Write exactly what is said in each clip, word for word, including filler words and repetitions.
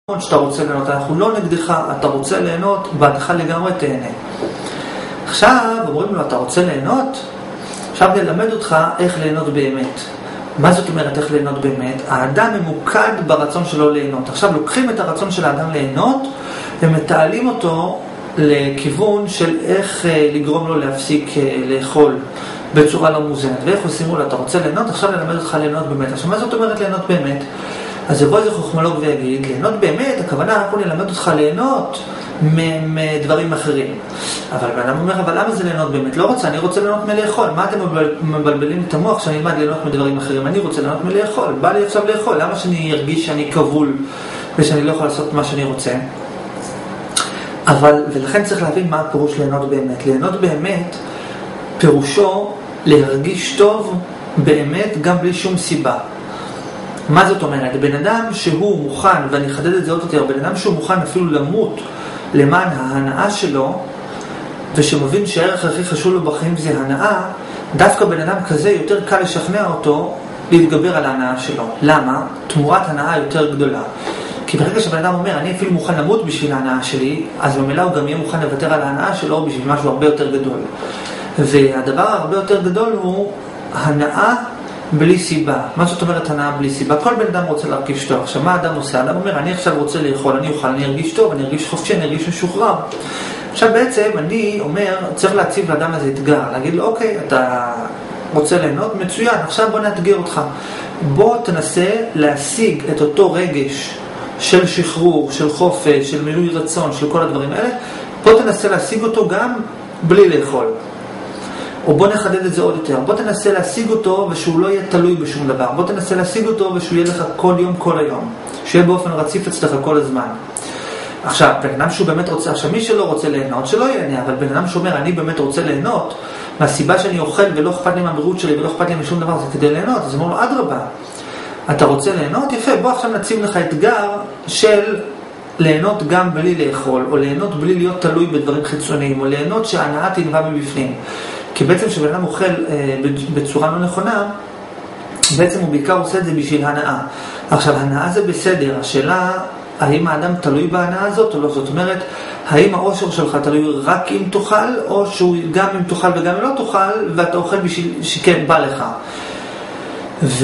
שאתה רוצה ליהנות, אנחנו לא נגדך, אתה רוצה ליהנות, בעדך לגמרי תהנה. עכשיו אומרים לו, אתה רוצה ליהנות? עכשיו נלמד אותך איך ליהנות באמת. מה זאת אומרת איך ליהנות באמת? האדם ממוקד ברצון שלו ליהנות. עכשיו לוקחים את הרצון של האדם ליהנות ומתעלים אותו לכיוון של איך לגרום לו להפסיק לאכול בצורה לא מוזנת. ואיך עושים לו, אתה רוצה ליהנות? עכשיו נלמד אותך ליהנות באמת. עכשיו מה זאת אומרת ליהנות באמת? אז יבוא איזה חוכמולוג ויגיד, ליהנות באמת, הכוונה, אנחנו נלמד אותך ליהנות מדברים אחרים. אבל בן אדם אומר, אבל למה זה ליהנות באמת? לא רוצה, אני רוצה ליהנות מלאכול. מה אתם מבלבלים את המוח שאני אלמד ליהנות מדברים אחרים? אני רוצה ליהנות מלאכול. בא לי עכשיו לאכול. למה שאני ארגיש שאני כבול ושאני לא יכול לעשות מה שאני רוצה? אבל, ולכן צריך להבין מה הפירוש ליהנות באמת. ליהנות באמת, פירושו להרגיש טוב באמת גם בלי שום סיבה. מה זאת אומרת? בן אדם שהוא מוכן, ואני אחדד את זה עוד יותר, בן אדם שהוא מוכן אפילו למות למען ההנאה שלו, ושמבין שהערך הכי חשוב לו בחיים זה הנאה, דווקא בן אדם כזה יותר קל לשכנע אותו להתגבר על ההנאה שלו. למה? תמורת הנאה יותר גדולה. כי ברגע שבן אדם אומר, אני אפילו מוכן למות בשביל ההנאה שלי, אז במילא הוא גם יהיה מוכן לוותר על ההנאה שלו בשביל משהו הרבה יותר גדול. והדבר הרבה יותר גדול הוא הנאה בלי סיבה. מה זאת אומרת הנאה בלי סיבה? כל בן אדם רוצה להרגיש טוב. עכשיו מה האדם עושה? האדם אומר, אני עכשיו רוצה לאכול, אני אוכל, אני ארגיש טוב, אני ארגיש חופשי, אני ארגיש משוחרר. עכשיו בעצם אני אומר, צריך להציב לאדם הזה אתגר, להגיד לו, אוקיי, אתה רוצה ליהנות? מצוין, עכשיו בוא נאתגר אותך. בוא תנסה להשיג את אותו רגש של שחרור, של חופש, של מילוי רצון, של כל הדברים האלה. בוא תנסה להשיג אותו גם בלי לאכול. או בוא נחדד את זה עוד יותר, בוא תנסה להשיג אותו ושהוא לא יהיה תלוי בשום דבר, בוא תנסה להשיג אותו ושהוא יהיה לך כל יום כל היום, שיהיה באופן רציף אצלך כל הזמן. עכשיו, בן אדם שהוא באמת רוצה, עכשיו מי שלא רוצה ליהנות, שלא ייהנה, אבל בן אדם שאומר, אני באמת רוצה ליהנות, מהסיבה שאני אוכל ולא אכפת לי מהבריאות שלי ולא אכפת לי משום דבר, זה כדי ליהנות, אז אמרו לו, אדרבה, אתה רוצה ליהנות? יפה, בוא עכשיו נציב לך אתגר של ליהנות גם בלי לאכול, או ליהנות בלי להיות תלוי בדברים חיצוניים, או ליהנות שההנאה תנבע מבפנים. כי בעצם כשבן אדם אוכל אה, בצורה לא נכונה, בעצם הוא בעיקר עושה את זה בשביל הנאה. עכשיו, הנאה זה בסדר. השאלה, האם האדם תלוי בהנאה הזאת או לא? זאת אומרת, האם האושר שלך תלוי רק אם תאכל, או שהוא גם אם תאכל וגם אם לא תאכל, ואתה אוכל בשביל שכן בא לך. ו...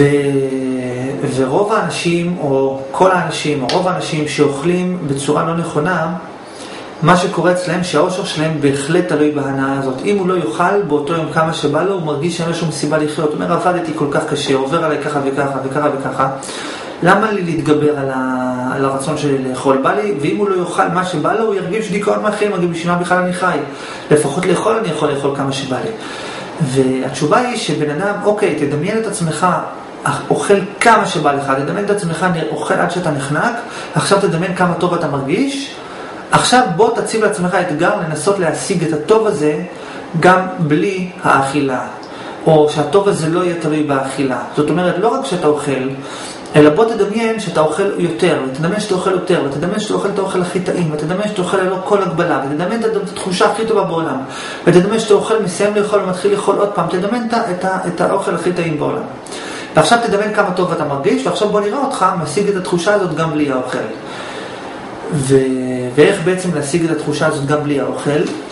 ורוב האנשים, או כל האנשים, או רוב האנשים שאוכלים בצורה לא נכונה, מה שקורה אצלהם שהאושר שלהם בהחלט תלוי בהנאה הזאת. אם הוא לא יאכל באותו יום כמה שבא לו, הוא מרגיש שאין לו שום סיבה לחיות. הוא אומר, עבדתי כל כך קשה, עובר עליי ככה וככה וככה וככה. למה לי להתגבר על, ה... על הרצון שלי לאכול? בא לי, ואם הוא לא יאכל מה שבא לו, הוא ירגיש דיכאון מהחיים, ירגיש בשביל מה בכלל אני חי. לפחות לאכול אני יכול לאכול כמה שבא לי. והתשובה היא שבן אדם, אוקיי, תדמיין את עצמך, אוכל כמה שבא לך, תדמיין את עצמך, אוכל עד שאתה נחנק, עכשיו תדמיין כמה טוב אתה מרגיש, עכשיו בוא תציב לעצמך אתגר לנסות להשיג את הטוב הזה גם בלי האכילה, או שהטוב הזה לא יהיה תלוי באכילה. זאת אומרת, לא רק שאתה אוכל, אלא בוא תדמיין שאתה אוכל יותר, ותדמיין שאתה אוכל יותר, ותדמיין שאתה אוכל את האוכל הכי טעים, ותדמיין שאתה אוכל ללא כל הגבלה, ותדמיין את התחושה הכי טובה בעולם, ותדמיין שאתה אוכל, מסיים לאכול ומתחיל לאכול עוד פעם, תדמיין את, את האוכל הכי טעים בעולם. ועכשיו תדמיין כמה טוב אתה מרגיש, ועכשיו בוא נראה אותך משיג את התחושה הזאת גם בלי האוכל. ו... ואיך בעצם להשיג את התחושה הזאת גם בלי האוכל?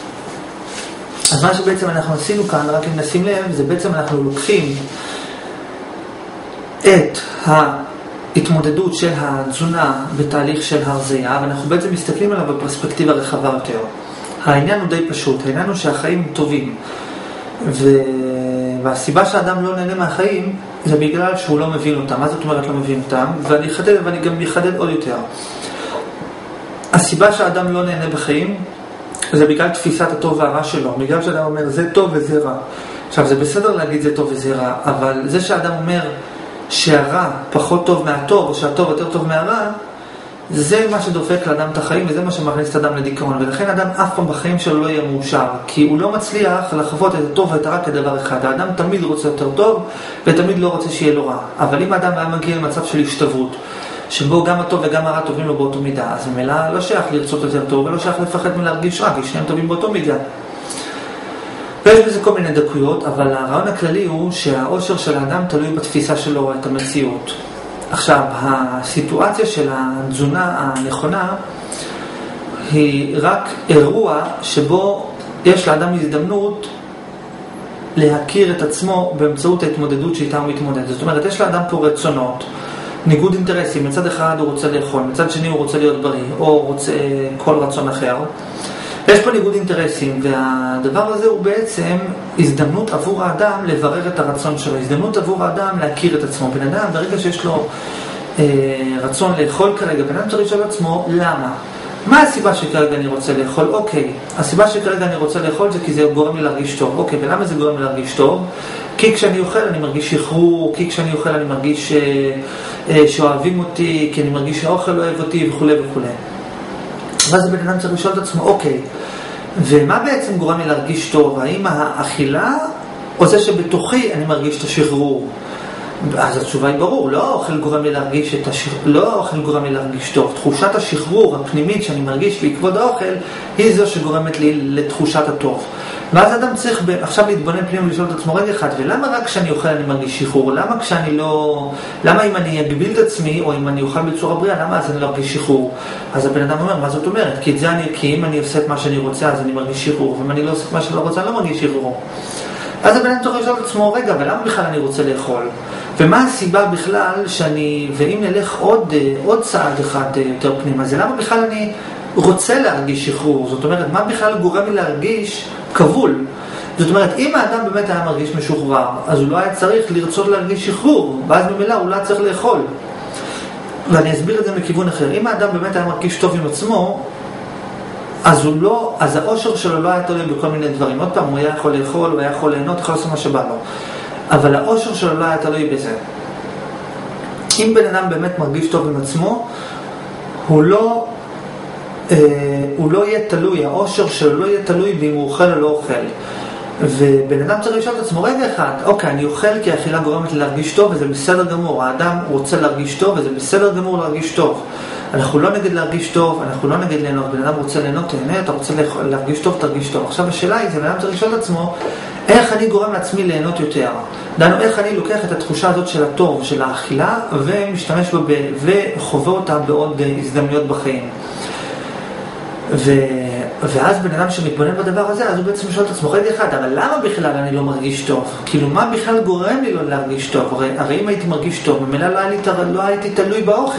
אז מה שבעצם אנחנו עשינו כאן, רק אם נשים לב, זה בעצם אנחנו לוקחים את ההתמודדות של התזונה בתהליך של הרזייה, ואנחנו בעצם מסתכלים עליו בפרספקטיבה רחבה יותר. העניין הוא די פשוט, העניין הוא שהחיים טובים, ו... והסיבה שהאדם לא נהנה מהחיים זה בגלל שהוא לא מבין אותם. מה זאת אומרת לא מבין אותם? ואני אחדד, ואני גם אחדד עוד יותר. הסיבה שהאדם לא נהנה בחיים זה בגלל תפיסת הטוב והרע שלו, בגלל שהאדם אומר זה טוב וזה רע. עכשיו זה בסדר להגיד זה טוב וזה רע, אבל זה שהאדם אומר שהרע פחות טוב מהטוב או שהטוב יותר טוב מהרע, זה מה שדופק לאדם את החיים וזה מה שמכניס את האדם לדיכאון. ולכן האדם אף פעם בחיים שלו לא יהיה מאושר, כי הוא לא מצליח לחוות את הטוב ואת הרע כדבר אחד. האדם תמיד רוצה יותר טוב ותמיד לא רוצה שיהיה לו רע. אבל אם האדם היה מגיע למצב של השתוות, שבו גם הטוב וגם הרע טובים לו באותו מידה, אז ממילא לא שייך לרצות יותר טוב ולא שייך לפחד מלהרגיש רע, כי שניהם טובים באותו מידה. ויש בזה כל מיני דקויות, אבל הרעיון הכללי הוא שהאושר של האדם תלוי בתפיסה שלו את המציאות. עכשיו, הסיטואציה של התזונה הנכונה היא רק אירוע שבו יש לאדם הזדמנות להכיר את עצמו באמצעות ההתמודדות שאיתה הוא מתמודד. זאת אומרת, יש לאדם פה רצונות, ניגוד אינטרסים, מצד אחד הוא רוצה לאכול, מצד שני הוא רוצה להיות בריא, או רוצה כל רצון אחר. יש פה ניגוד אינטרסים, והדבר הזה הוא בעצם הזדמנות עבור האדם לברר את הרצון שלו, הזדמנות עבור האדם להכיר את עצמו. בן אדם, ברגע שיש לו אה, רצון לאכול כרגע, בן אדם צריך לשאול עצמו, למה? מה הסיבה שכרגע אני רוצה לאכול? אוקיי, הסיבה שכרגע אני רוצה לאכול זה כי זה גורם לי להרגיש טוב. אוקיי, ולמה זה גורם לי להרגיש טוב? כי כשאני אוכל אני מרגיש שחרור, כי כשאני אוכל אני מרגיש אה, אה, שאוהבים אותי, כי אני מרגיש שהאוכל אוהב אותי וכו' וכו'. ואז הבן אדם צריך לשאול את עצמו, אוקיי, ומה בעצם גורם לי להרגיש טוב? האם האכילה או זה שבתוכי אני מרגיש את השחרור? אז התשובה היא ברור, לא האוכל גורם לי להרגיש את השחרור, לא האוכל גורם לי להרגיש טוב. תחושת השחרור הפנימית שאני מרגיש בעקבות האוכל היא זו שגורמת לי לתחושת הטוב. ואז אדם צריך עכשיו להתבונן פנימה ולשאול את עצמו רגע אחד, ולמה רק כשאני אוכל אני מרגיש שחרור? למה כשאני לא... למה אם אני אגביל את עצמי, או אם אני אוכל בצורה בריאה, למה אז אני לא מרגיש שחרור? אז הבן אדם אומר, מה זאת אומרת? כי, זה אני, כי אם אני עושה את מה שאני רוצה, אז אני מרגיש שחרור, ואם אני לא עושה את מה שאני לא רוצה, אני לא מרגיש שחרור. אז הבן אדם צריך לשאול את עצמו, רגע, ולמה בכלל אני רוצה לאכול? ומה הסיבה בכלל שאני... ואם נלך עוד, עוד צעד אחד יותר פנימה, זה למה בכלל אני רוצה להרגיש שחרור? זאת אומרת, מה בכלל גורם לי להרגיש כבול? זאת אומרת, אם האדם באמת היה מרגיש משוחרר, אז הוא לא היה צריך לרצות להרגיש שחרור, ואז במילא הוא לא צריך לאכול. ואני אסביר את זה מכיוון אחר. אם האדם באמת היה מרגיש טוב עם עצמו, אז הוא לא, אז האושר שלו לא היה תלוי בכל מיני דברים. עוד פעם, הוא היה יכול לאכול, הוא היה יכול ליהנות, יכול לעשות מה שבא לו. אבל האושר שלו לא היה תלוי בזה. אם בן אדם באמת מרגיש טוב עם עצמו, הוא לא, אה, הוא לא יהיה תלוי, האושר שלו לא יהיה תלוי באם הוא אוכל או לא אוכל. ובן אדם צריך לשאול את עצמו, רגע אחד, אוקיי, אני אוכל כי האכילה גורמת לי להרגיש טוב, וזה בסדר גמור. האדם רוצה להרגיש טוב, וזה בסדר גמור להרגיש טוב. אנחנו לא נגד להרגיש טוב, אנחנו לא נגד ליהנות. בן אדם רוצה ליהנות, תהנה, אתה רוצה להרגיש טוב, תרגיש טוב. עכשיו השאלה היא, זה בן אדם צריך לשאול את עצמו, איך אני גורם לעצמי ליהנות יותר? דנו, איך אני לוקח את התחושה הזאת של הטוב, של האכילה, ומשתמש בה, וחווה אותה בעוד הזדמנויות בחיים. ו... ואז בן אדם שמתבונן בדבר הזה, אז הוא בעצם שואל את עצמו, רגע אחד, אבל למה בכלל אני לא מרגיש טוב? כאילו, מה בכלל גורם לי לא להרגיש טוב? הרי, הרי אם הייתי מרגיש טוב, ממילא לא, לא הייתי תלוי באוכל.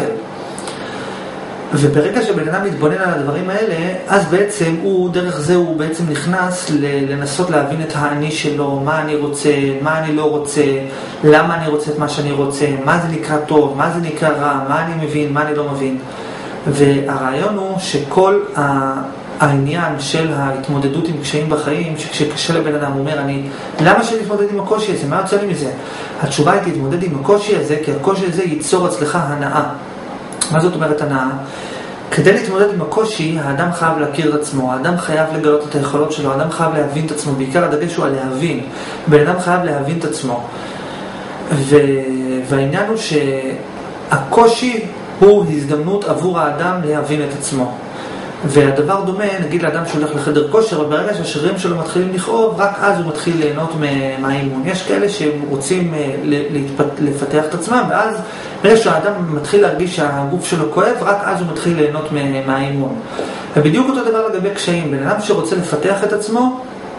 וברגע שבן אדם מתבונן על הדברים האלה, אז בעצם הוא, דרך זה הוא בעצם נכנס לנסות להבין את האני שלו, מה אני רוצה, מה אני לא רוצה, למה אני רוצה את מה שאני רוצה, מה זה נקרא טוב, מה זה נקרא רע, מה אני מבין, מה אני לא מבין. והרעיון הוא שכל העניין של ההתמודדות עם קשיים בחיים, שכשקשה לבן אדם, הוא אומר, אני, למה שאני אתמודד עם הקושי הזה? מה יוצא לי מזה? התשובה היא תתמודד עם הקושי הזה, כי הקושי הזה ייצור אצלך הנאה. מה זאת אומרת הנאה? כדי להתמודד עם הקושי, האדם חייב להכיר את עצמו, האדם חייב לגלות את היכולות שלו, האדם חייב להבין את עצמו, בעיקר הדגש הוא על להבין. בן אדם חייב להבין את עצמו. ו... והעניין הוא שהקושי הוא הזדמנות עבור האדם להבין את עצמו. והדבר דומה, נגיד לאדם שהולך לחדר כושר, אבל ברגע שהשרירים שלו מתחילים לכאוב, רק אז הוא מתחיל ליהנות מהאימון. יש כאלה שרוצים לפתח את עצמם, ואז ברגע שהאדם מתחיל להרגיש שהגוף שלו כואב, רק אז הוא מתחיל ליהנות מהאימון. ובדיוק אותו דבר לגבי קשיים. בן אדם שרוצה לפתח את עצמו,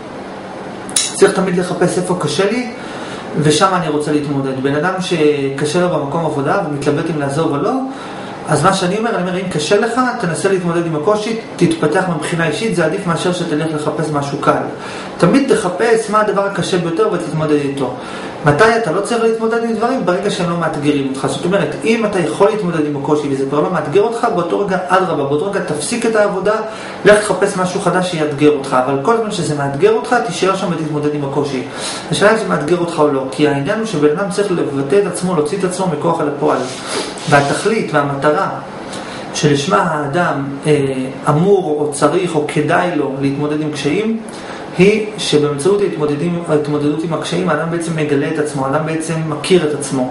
צריך תמיד לחפש איפה קשה לי, ושם אני רוצה להתמודד. בן אדם שקשה לו במקום עבודה ומתלבט אם לעזוב או לא, אז מה שאני אומר, אני אומר, אם קשה לך, תנסה להתמודד עם הקושי, תתפתח מבחינה אישית, זה עדיף מאשר שתלך לחפש משהו קל. תמיד תחפש מה הדבר הקשה ביותר ותתמודד איתו. מתי אתה לא צריך להתמודד עם דברים? ברגע שהם לא מאתגרים אותך. זאת אומרת, אם אתה יכול להתמודד עם הקושי וזה כבר לא מאתגר אותך, באותו רגע אדרבה, באותו רגע תפסיק את העבודה, לך תחפש משהו חדש שיאתגר אותך. אבל כל זמן שזה מאתגר אותך, תישאר שם ותתמודד עם הקושי. השאלה אם זה מאתגר אותך או לא, כי העניין הוא שבן אדם צריך לבטא את עצמו, להוציא את עצמו מכוח על הפועל. והתכלית והמטרה שלשמה האדם אה, אמור או צריך או כדאי לו להתמודד עם קשיים, היא שבאמצעות ההתמודדות עם הקשיים האדם בעצם מגלה את עצמו, האדם בעצם מכיר את עצמו.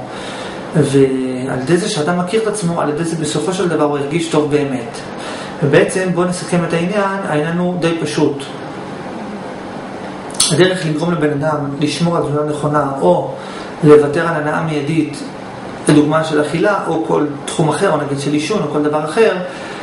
ועל ידי זה שאדם מכיר את עצמו, על ידי זה בסופו של דבר הוא הרגיש טוב באמת. ובעצם בואו נסכם את העניין, העניין הוא די פשוט. הדרך לגרום לבן אדם לשמור על תזונה נכונה או לוותר על הנאה מיידית לדוגמה של אכילה או כל תחום אחר, או נגיד של עישון או כל דבר אחר,